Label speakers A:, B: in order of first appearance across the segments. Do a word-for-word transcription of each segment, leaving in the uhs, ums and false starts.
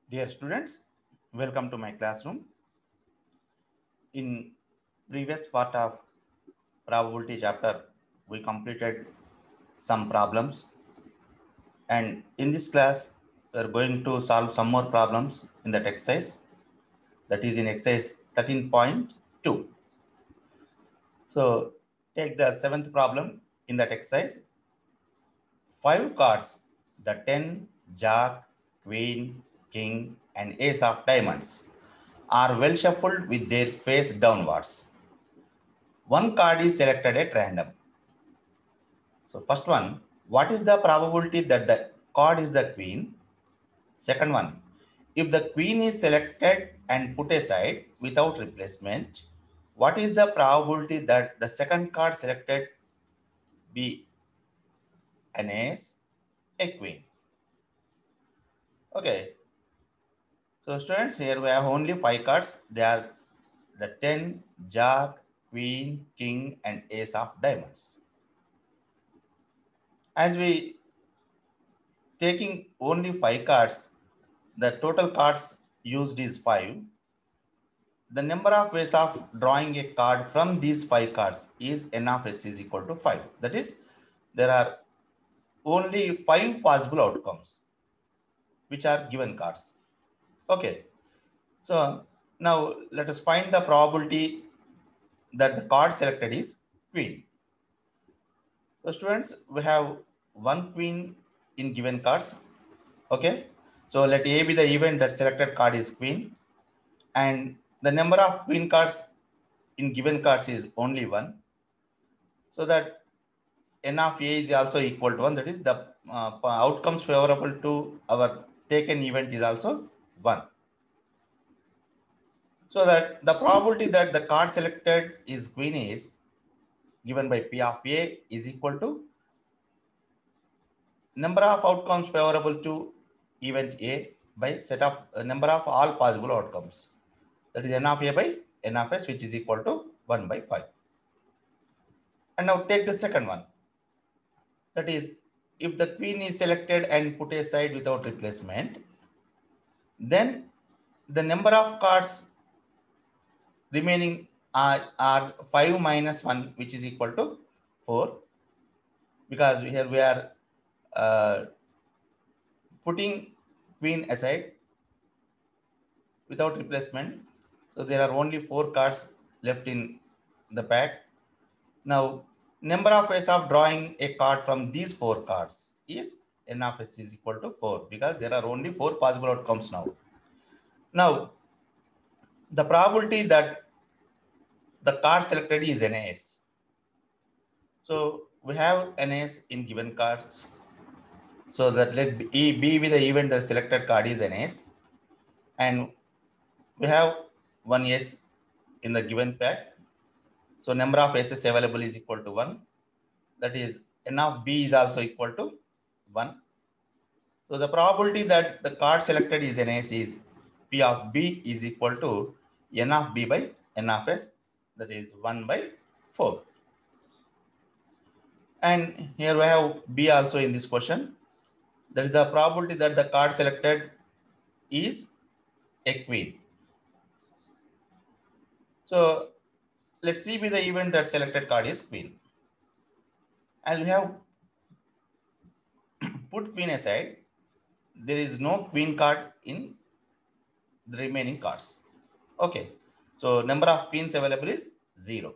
A: Dear students, welcome to my classroom. In previous part of probability chapter, we completed some problems, and in this class, we are going to solve some more problems in that exercise. That is in exercise thirteen point two. So take the seventh problem in that exercise. Five cards, the ten, jack, queen, king, and ace of diamonds, are well shuffled with their face downwards. One card is selected at random. So first one, what is the probability that the card is the queen? Second one, if the queen is selected and put aside without replacement, what is the probability that the second card selected be an ace, a queen? Okay. So students, here we have only five cards. They are the ten, jack, queen, king, and ace of diamonds. As we taking only five cards, the total cards used is five. The number of ways of drawing a card from these five cards is n of s is equal to five. That is, there are only five possible outcomes which are given cards. Okay. So now let us find the probability that the card selected is queen. So students, we have one queen in given cards. Okay. So let A be the event that selected card is queen. And the number of queen cards in given cards is only one. So that n of A is also equal to one. That is the uh, outcomes favorable to our taken event is also one. So that the probability that the card selected is queen is given by P of A is equal to number of outcomes favorable to event A by set of uh, number of all possible outcomes. That is n of A by n of S, which is equal to one by five. And now take the second one. That is, if the queen is selected and put aside without replacement, then the number of cards remaining are, are five minus one, which is equal to four. Because here we are uh, putting queen aside without replacement. So there are only four cards left in the pack. Now, number of ways of drawing a card from these four cards is n of s is equal to four, because there are only four possible outcomes now. Now, the probability that the card selected is an ace. So we have an ace in given cards. So that let B be the event that selected card is an ace. And we have one ace in the given pack. So number of aces available is equal to one. That is n of B is also equal to one. So the probability that the card selected is an ace is P of B is equal to n of B by n of S. That is one by four. And here we have B also in this question. That is the probability that the card selected is a queen. So let's see be the event that selected card is queen. As we have put queen aside, there is no queen card in the remaining cards. Okay. So number of queens available is zero.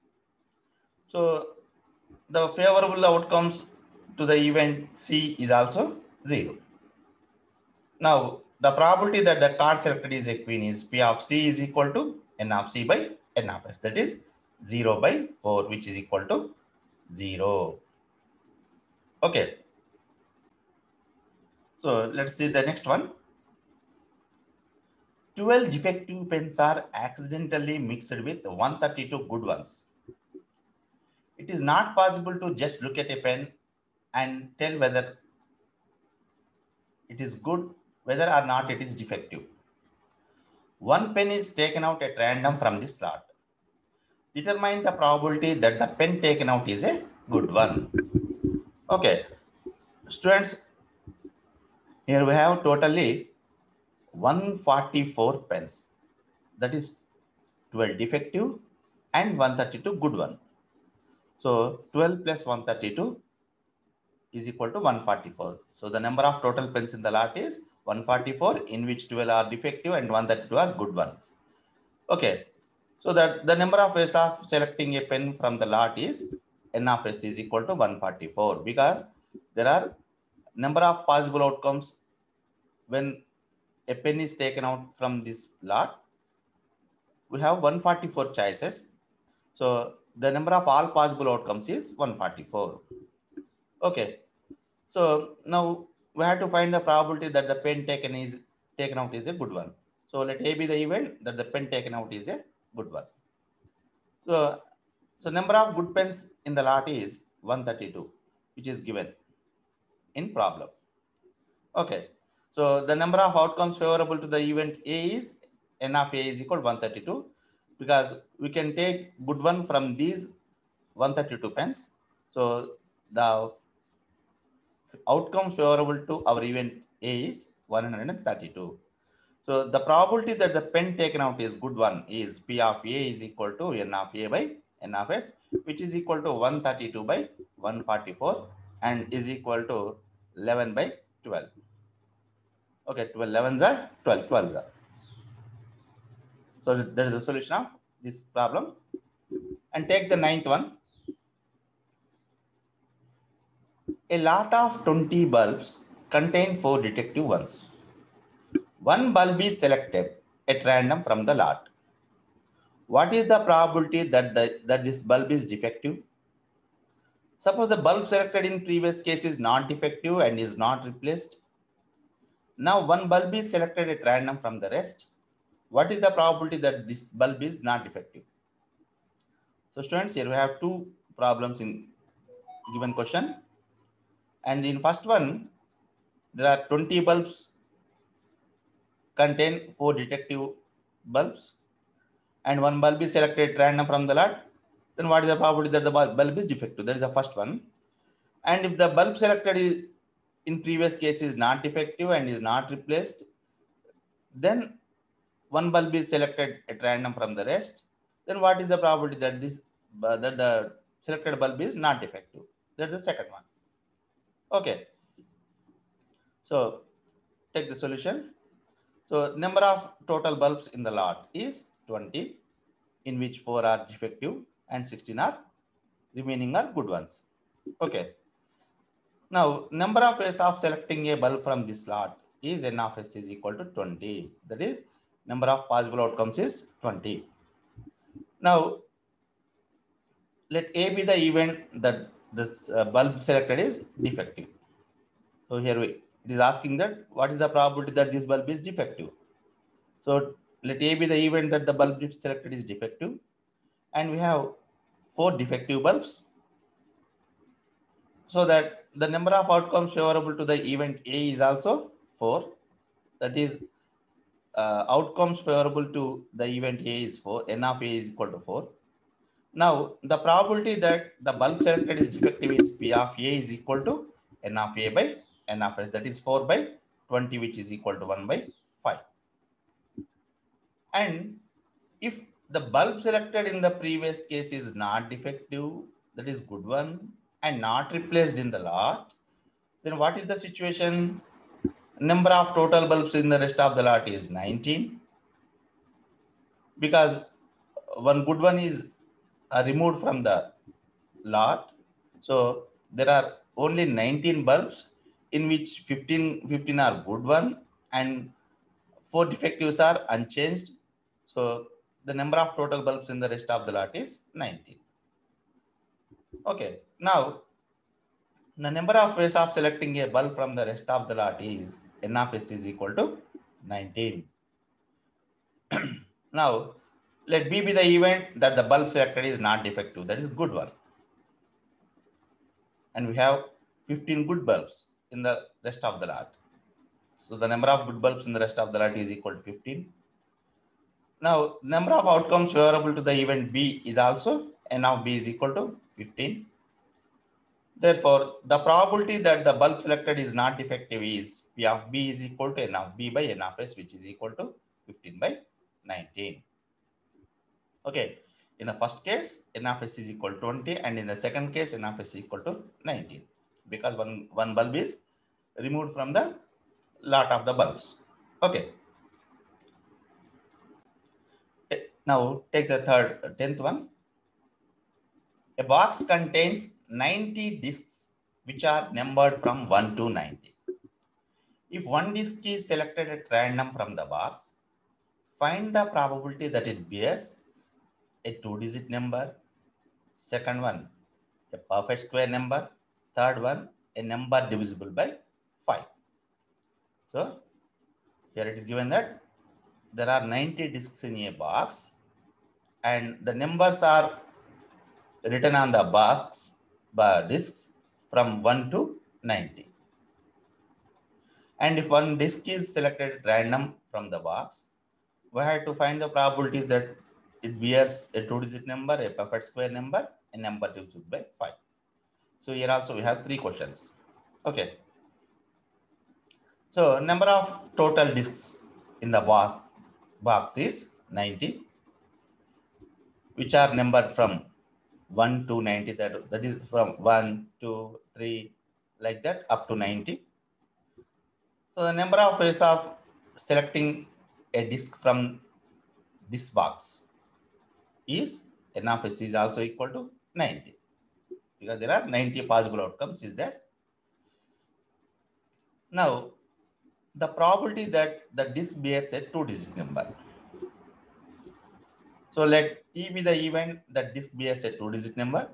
A: So the favorable outcomes to the event C is also zero. Now, the probability that the card selected is a queen is P of C is equal to n of C by n of S. That is zero by four, which is equal to zero. Okay. So let's see the next one. twelve defective pens are accidentally mixed with one hundred thirty-two good ones. It is not possible to just look at a pen and tell whether it is good, whether or not it is defective. One pen is taken out at random from this lot. Determine the probability that the pen taken out is a good one. Okay, students, here we have totally one hundred forty-four pence. That is twelve defective and one hundred thirty-two good one. So twelve plus one hundred thirty-two is equal to one hundred forty-four. So the number of total pens in the lot is one hundred forty-four, in which twelve are defective and one hundred thirty-two are good one. Okay. So that the number of ways of selecting a pen from the lot is n of s is equal to one hundred forty-four, because there are number of possible outcomes when a pen is taken out from this lot. We have one hundred forty-four choices. So the number of all possible outcomes is one hundred forty-four. Okay. So now we have to find the probability that the pen taken is taken out is a good one. So let A be the event that the pen taken out is a good one. So, so number of good pens in the lot is one hundred thirty-two, which is given in problem. Okay. So the number of outcomes favorable to the event A is n of A is equal to one hundred thirty-two, because we can take good one from these one hundred thirty-two pens. So the outcomes favorable to our event A is one hundred thirty-two. So the probability that the pen taken out is good one is P of A is equal to n of A by n of S, which is equal to one hundred thirty-two by one hundred forty-four and is equal to eleven by twelve. Okay, twelve, elevens are twelve, twelves are. So that is the solution of this problem. And take the ninth one. A lot of twenty bulbs contain four defective ones. One bulb is selected at random from the lot. What is the probability that, the, that this bulb is defective? Suppose the bulb selected in previous case is not defective and is not replaced. Now one bulb is selected at random from the rest. What is the probability that this bulb is not defective? So students, here we have two problems in given question. And in first one, there are twenty bulbs contain four defective bulbs, and one bulb is selected at random from the lot. Then what is the probability that the bulb is defective? That is the first one. And if the bulb selected is in previous case is not defective and is not replaced, then one bulb is selected at random from the rest. Then what is the probability that this uh, that the selected bulb is not defective? That's the second one. Okay. So take the solution. So number of total bulbs in the lot is twenty, in which four are defective and sixteen are remaining are good ones. Okay. Now number of ways of selecting a bulb from this lot is n of s is equal to twenty. That is number of possible outcomes is twenty. Now let A be the event that this uh, bulb selected is defective. So here we, it is asking that what is the probability that this bulb is defective. So let A be the event that the bulb selected is defective, and we have four defective bulbs. So that the number of outcomes favorable to the event A is also four. That is uh, outcomes favorable to the event A is four. N of A is equal to four. Now the probability that the bulb selected is defective is P of A is equal to N of A by N of S. That is four by twenty, which is equal to one by five. And if the bulb selected in the previous case is not defective, that is good one, and not replaced in the lot, then what is the situation? Number of total bulbs in the rest of the lot is nineteen, because one good one is uh, removed from the lot. So there are only nineteen bulbs, in which fifteen, fifteen are good one and four defectives are unchanged. So the number of total bulbs in the rest of the lot is nineteen. Okay. Now the number of ways of selecting a bulb from the rest of the lot is n of s is equal to nineteen. Now let B be the event that the bulb selected is not defective. That is good one. And we have fifteen good bulbs in the rest of the lot. So the number of good bulbs in the rest of the lot is equal to fifteen. Now number of outcomes favorable to the event B is also n of B is equal to fifteen. Therefore, the probability that the bulb selected is not defective is P of B is equal to N of B by N of S, which is equal to fifteen by nineteen. Okay. In the first case, N of S is equal to twenty, and in the second case, N of S is equal to nineteen, because one, one bulb is removed from the lot of the bulbs. Okay. Now take the third, tenth one. A box contains ninety discs which are numbered from one to ninety. If one disc is selected at random from the box, find the probability that it bears a two-digit number. Second one, a perfect square number. Third one, a number divisible by five. So here it is given that there are ninety discs in a box, and the numbers are written on the box by discs from one to ninety. And if one disk is selected at random from the box, we have to find the probability that it bears a two-digit number, a perfect square number, a number divisible by five. So here also we have three questions. Okay. So number of total disks in the box, box is ninety, which are numbered from one to ninety. That, that is from one, two, three, like that up to ninety. So the number of ways of selecting a disk from this box is N of S is also equal to ninety, because there are ninety possible outcomes is there. Now, the probability that the disk bears a two-digit number. So let E be the event that disk bears a two-digit number.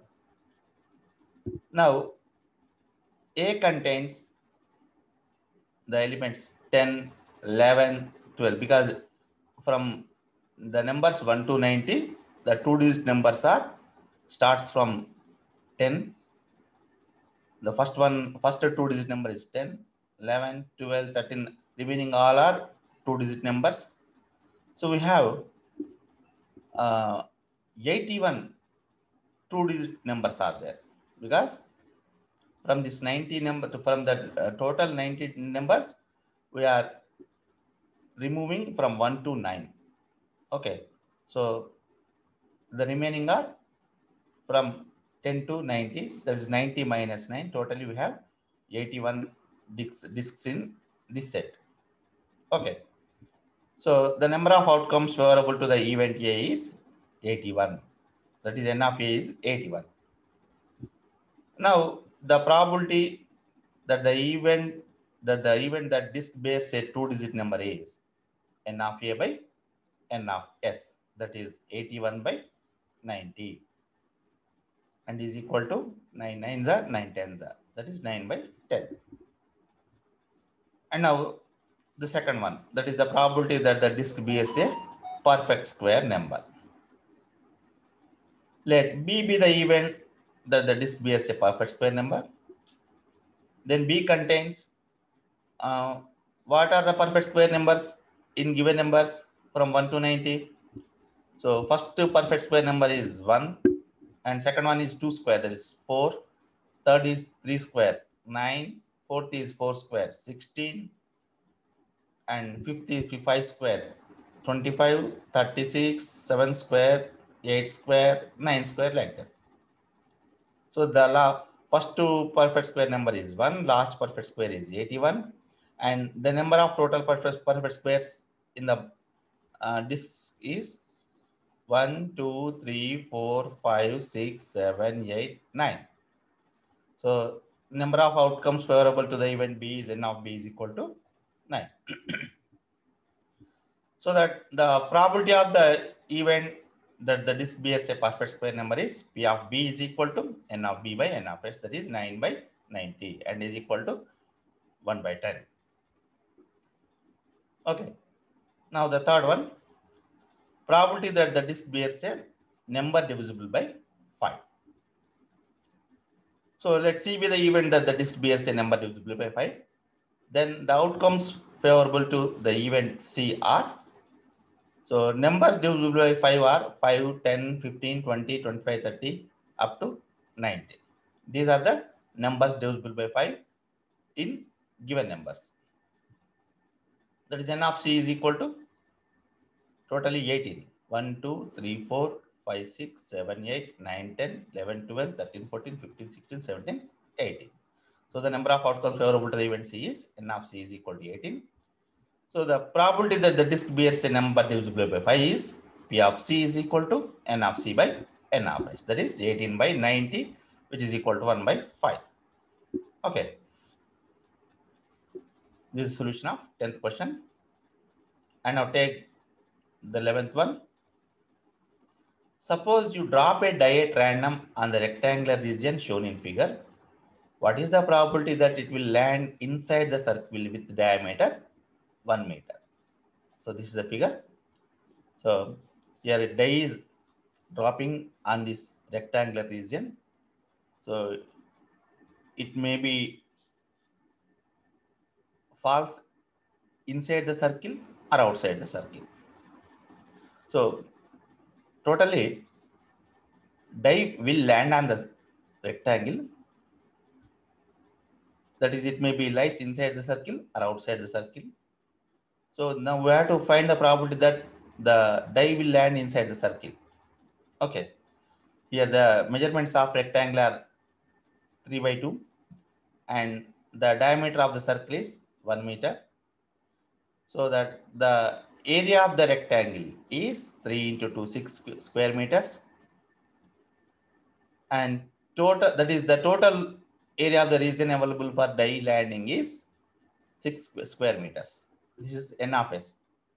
A: Now, A contains the elements ten, eleven, twelve, because from the numbers one to ninety, the two-digit numbers are starts from ten. The first one, first two-digit number is ten, eleven, twelve, thirteen. Remaining all are two-digit numbers. So we have uh, eighty-one two-digit numbers are there, because from this ninety number to from the uh, total ninety numbers, we are removing from one to nine. Okay, so the remaining are from ten to ninety. That is ninety minus nine. Totally we have eighty-one discs, discs in this set. Okay, so the number of outcomes favorable to the event A is eighty-one. That is N of A is eighty-one. Now the probability that the event that the event that disk bears a two-digit number is N of A by N of S. That is eighty-one by ninety, and is equal to nine nines are nine tens are. That is nine by ten. And now the second one, that is the probability that the disk bears a perfect square number. Let B be the event that the disk bears a perfect square number. Then B contains uh, what are the perfect square numbers in given numbers from one to ninety. So first perfect square number is one, and second one is two square, that is four. Third is three square, nine. Fourth is four square, sixteen. And fifty, five square, twenty-five, thirty-six, seven square, eight square, nine square, like that. So the first two perfect square number is one, last perfect square is eighty-one, and the number of total perfect, perfect squares in the uh, disks is one, two, three, four, five, six, seven, eight, nine. So number of outcomes favorable to the event B is N of B is equal to nine. So that the probability of the event that the disk bears a perfect square number is P of B is equal to N of B by N of S, that is nine by ninety, and is equal to one by ten. Okay. Now the third one, probability that the disk bears a number divisible by five. So let's see with the event that the disk bears a number divisible by five. Then the outcomes favorable to the event C are, so numbers divisible by five are five, ten, fifteen, twenty, twenty-five, thirty, up to ninety. These are the numbers divisible by five in given numbers. That is n of c is equal to totally eighteen. one, two, three, four, five, six, seven, eight, nine, ten, eleven, twelve, thirteen, fourteen, fifteen, sixteen, seventeen, eighteen. So the number of outcomes favorable to the event C is n of c is equal to eighteen. So the probability that the disk bears a number divisible by five is P of C is equal to n of c by n of s. That is eighteen by ninety, which is equal to one by five. Okay. This is the solution of tenth question. And now take the eleventh one. Suppose you drop a die at random on the rectangular region shown in figure. What is the probability that it will land inside the circle with diameter one meter? So this is the figure. So here a die is dropping on this rectangular region. So it may be falls inside the circle or outside the circle. So totally die will land on the rectangle. That is, it may be lies inside the circle or outside the circle. So now we have to find the probability that the die will land inside the circle. Okay. Here the measurements of rectangle are three by two and the diameter of the circle is one meter. So that the area of the rectangle is three into two, six square meters. And total, that is the total area of the region available for die landing is six square meters. This is n of s.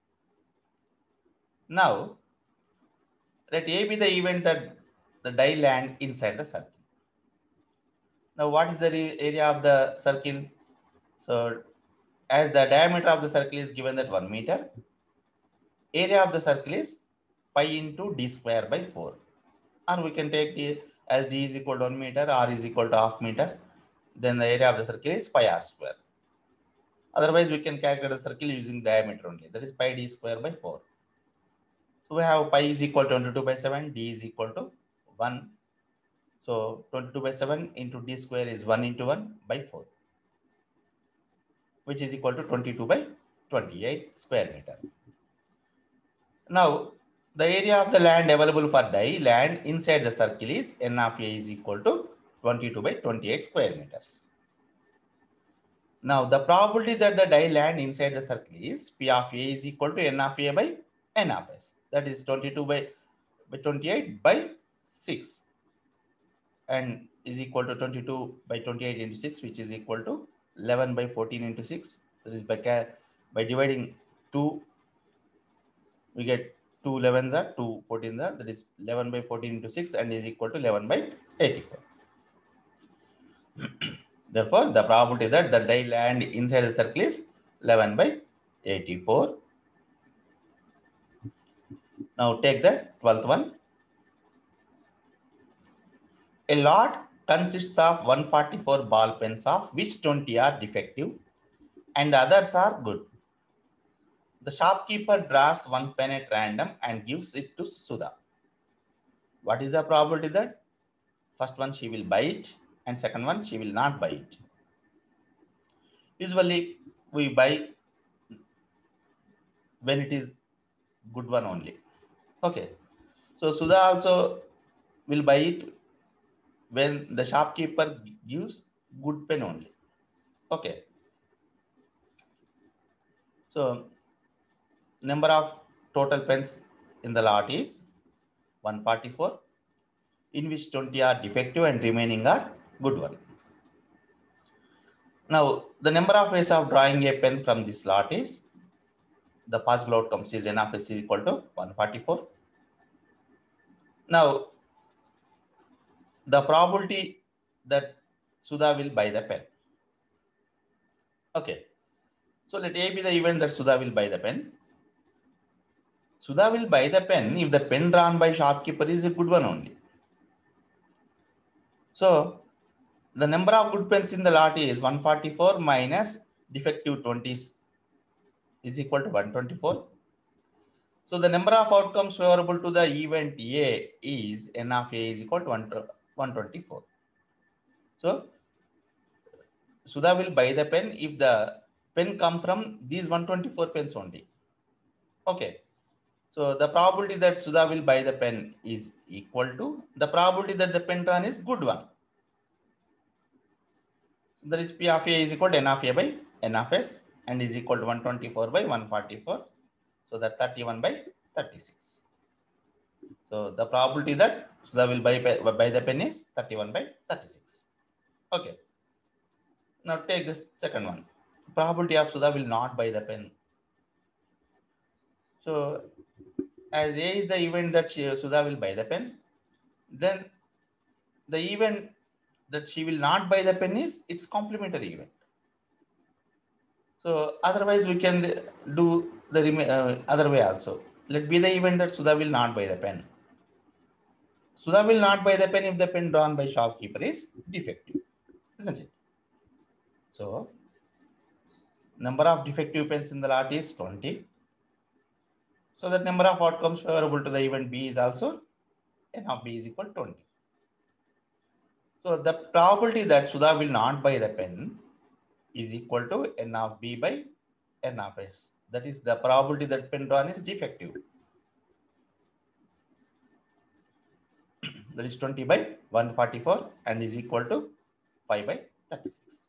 A: Now, let A be the event that the die land inside the circle. Now, what is the area of the circle? So, as the diameter of the circle is given that one meter, area of the circle is pi into d square by four. Or we can take d as d is equal to one meter, r is equal to half meter. Then the area of the circle is pi r square. Otherwise, we can calculate the circle using diameter only. That is pi d square by four. So we have pi is equal to twenty-two by seven, d is equal to one. So twenty-two by seven into d square is one into one by four, which is equal to twenty-two by twenty-eight square meter. Now, the area of the land available for die land inside the circle is n of a is equal to twenty-two by twenty-eight square meters. Now, the probability that the die land inside the circle is P of a is equal to n of a by n of s. That is twenty-two by twenty-eight by six and is equal to twenty-two by twenty-eight into six, which is equal to eleven by fourteen into six. That is by, by dividing two, we get two elevens are two fourteens are, that is eleven by fourteen into six and is equal to eleven by eighty-four. Therefore, the probability that the die land inside the circle is eleven by eighty-four. Now take the twelfth one. A lot consists of one hundred forty-four ball pens, of which twenty are defective and the others are good. The shopkeeper draws one pen at random and gives it to Sudha. What is the probability that first one she will buy it and second one she will not buy it? Usually we buy when it is good one only. Okay. So Sudha also will buy it when the shopkeeper gives good pen only. Okay. So number of total pens in the lot is one hundred forty-four, in which twenty are defective and remaining are good one. Now, the number of ways of drawing a pen from this lot is, the possible outcomes is n of s is equal to one hundred forty-four. Now, the probability that Sudha will buy the pen. Okay. So let A be the event that Sudha will buy the pen. Sudha will buy the pen if the pen drawn by shopkeeper is a good one only. So the number of good pens in the lot is one hundred forty-four minus defective twenty is equal to one hundred twenty-four. So the number of outcomes favorable to the event A is n of A is equal to one hundred twenty-four. So Sudha will buy the pen if the pen come from these one twenty-four pens only. Okay. So the probability that Sudha will buy the pen is equal to the probability that the pen run is good one. So that is P of A is equal to N of A by N of S and is equal to one twenty-four by one forty-four. So that thirty-one by thirty-six. So the probability that Sudha will buy, buy the pen is thirty-one by thirty-six. Okay. Now take this second one. Probability of Sudha will not buy the pen. So as A is the event that she, Sudha will buy the pen, then the event that she will not buy the pen is its complementary event. So otherwise we can do the uh, other way also. Let be the event that Sudha will not buy the pen. Sudha will not buy the pen if the pen drawn by shopkeeper is defective, isn't it? So number of defective pens in the lot is twenty. So that number of outcomes favorable to the event B is also N of B is equal to twenty. So the probability that Sudha will not buy the pen is equal to N of B by N of S. That is the probability that pen drawn is defective. That is twenty by one forty-four and is equal to five by thirty-six.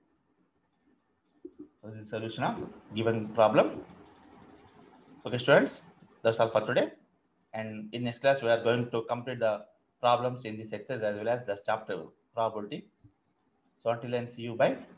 A: So this is the solution of given problem. Okay, students, that's all for today. And in next class, we are going to complete the problems in this exercise as well as the chapter probability. So until then, see you. Bye.